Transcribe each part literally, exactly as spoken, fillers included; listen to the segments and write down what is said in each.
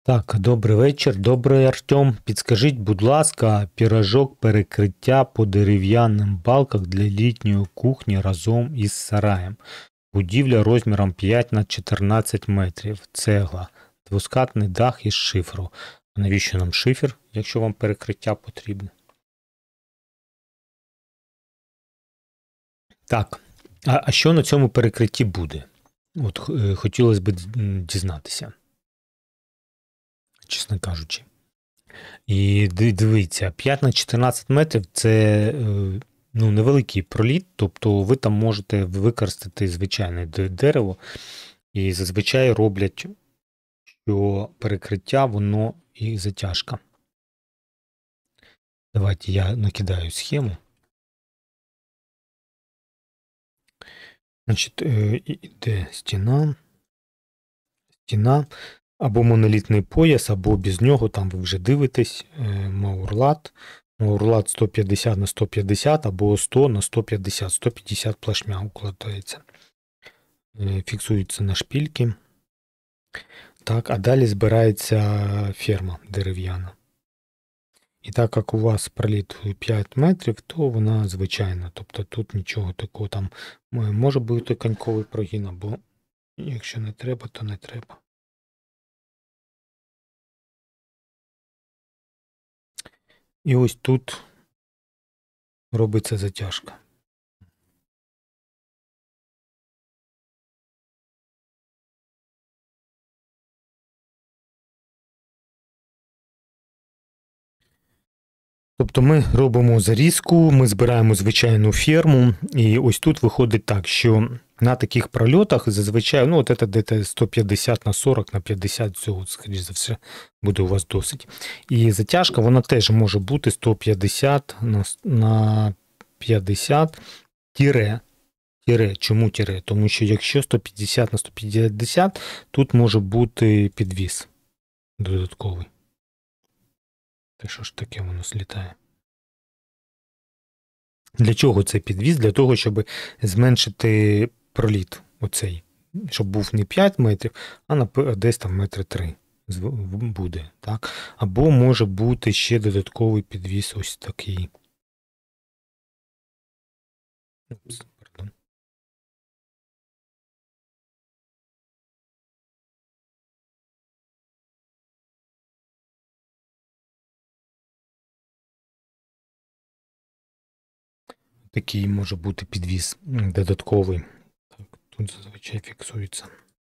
Так, добрий вечір. Добрий, Артем. Підскажіть, будь ласка, пірожок перекриття по дерев'яним балках для літньої кухні разом із сараєм. Будівля розміром п'ять на чотирнадцять метрів. Цегла. Двоскатний дах із шифру. А навіщо нам шифер, якщо вам перекриття потрібне? Так, а, а що на цьому перекритті буде? От е, хотілося б дізнатися, чесно кажучи. І дивіться, п'ять на чотирнадцять метрів – це ну, невеликий проліт, тобто ви там можете використати звичайне дерево, і зазвичай роблять, що перекриття, воно і затяжка. Давайте я накидаю схему. Значить, іде стіна, стіна, або монолітний пояс, або без нього, там ви вже дивитесь, маурлат. Маурлат сто п'ятдесят на сто п'ятдесят, або сто на сто п'ятдесят. сто п'ятдесят плашмя укладається. Фіксується на шпильки. Так, а далі збирається ферма дерев'яна. І так як у вас проліт п'ять метрів, то вона звичайна. Тобто тут нічого такого там. Може бути коньковий прогін, або якщо не треба, то не треба. І ось тут робиться затяжка. Тобто ми робимо зарізку, ми збираємо звичайну ферму, і ось тут виходить так, що на таких прольотах зазвичай, ну от це десь сто п'ятдесят на сорок на п'ятдесят, цього, скоріш за все, буде у вас досить. І затяжка, вона теж може бути сто п'ятдесят на п'ятдесят тире. Тире. Чому тире? Тому що якщо сто п'ятдесят на сто п'ятдесят, тут може бути підвіс додатковий. Та що ж таке воно злітає? Для чого цей підвіз? Для того, щоб зменшити проліт оцей. Щоб був не п'ять метрів, а десь там метри три буде. Так? Або може бути ще додатковий підвіз ось такий. Пардон. Такий може бути підвіз додатковий. Так, тут зазвичай фіксується.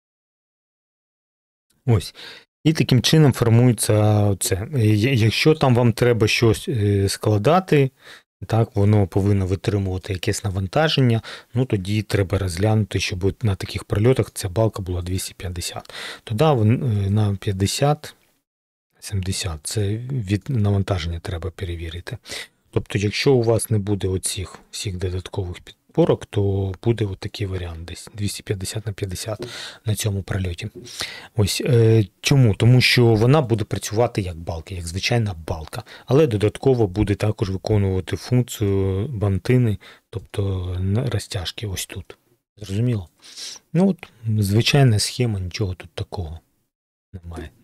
Ось. І таким чином формується це. Якщо там вам треба щось складати, так, воно повинно витримувати якесь навантаження, ну тоді треба розглянути, щоб на таких прольотах ця балка була двісті п'ятдесят. Тоді на п'ятдесят сімдесят це від навантаження треба перевірити. Тобто, якщо у вас не буде оцих всіх додаткових підпорок, то буде отакий варіант десь двісті п'ятдесят на п'ятдесят на цьому прольоті. Ось е, чому? Тому що вона буде працювати як балка, як звичайна балка, але додатково буде також виконувати функцію бантини, тобто розтяжки ось тут. Зрозуміло? Ну от, звичайна схема, нічого тут такого немає.